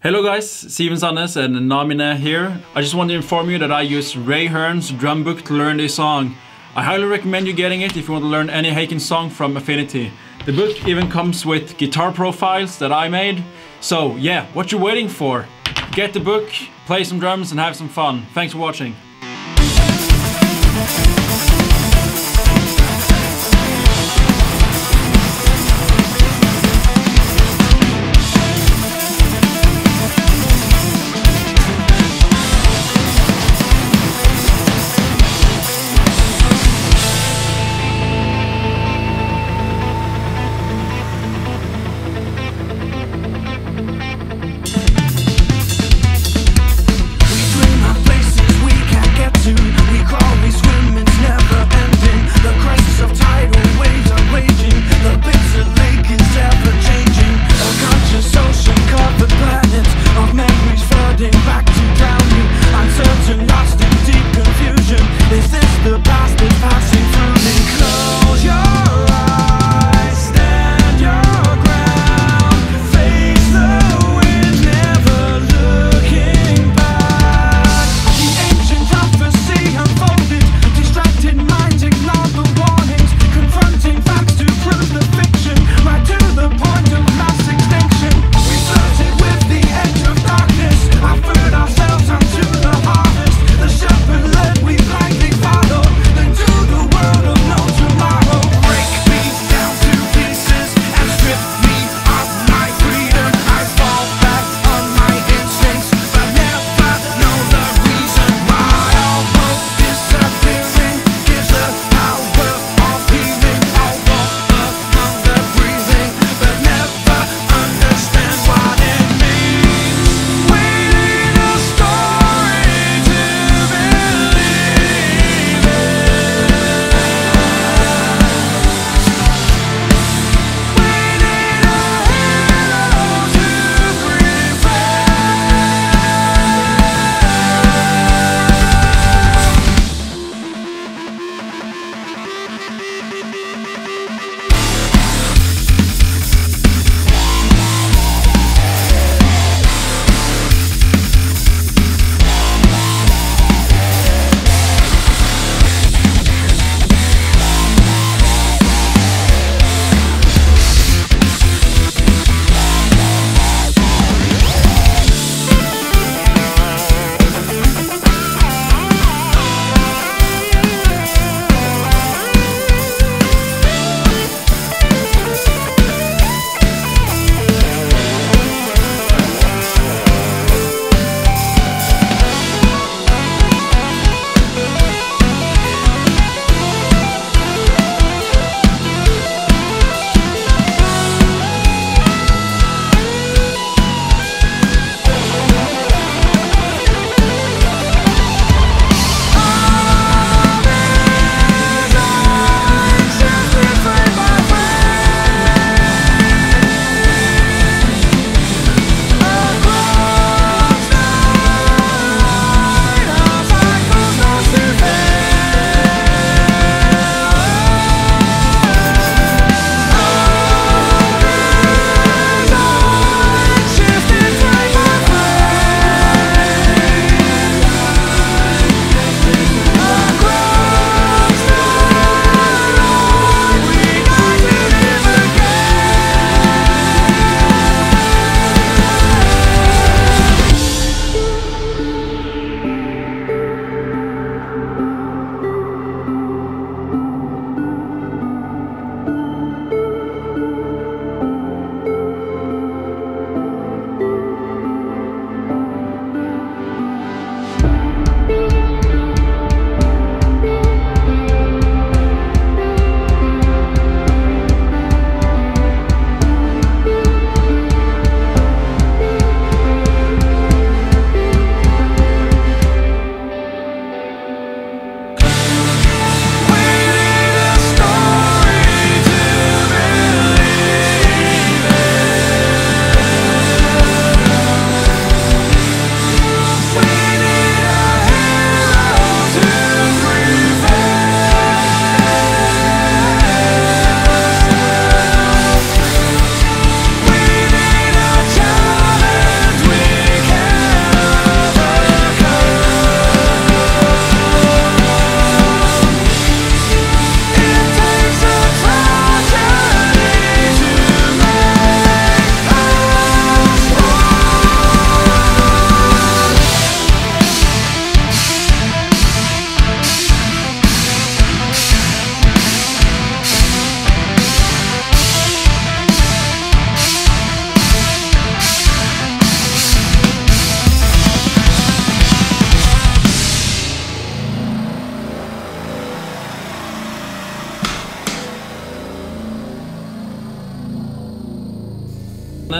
Hello guys, Simen Sandnes and Namine here. I just want to inform you that I use Ray Hearne's drum book to learn this song. I highly recommend you getting it if you want to learn any Haken song from Affinity. The book even comes with guitar profiles that I made. So yeah, what you waiting for? Get the book, play some drums and have some fun. Thanks for watching. We crawl, we swim in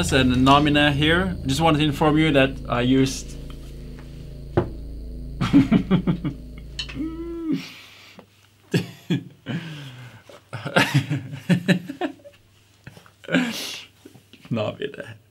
Sandnes and Namine here. Just wanted to inform you that I used Namine.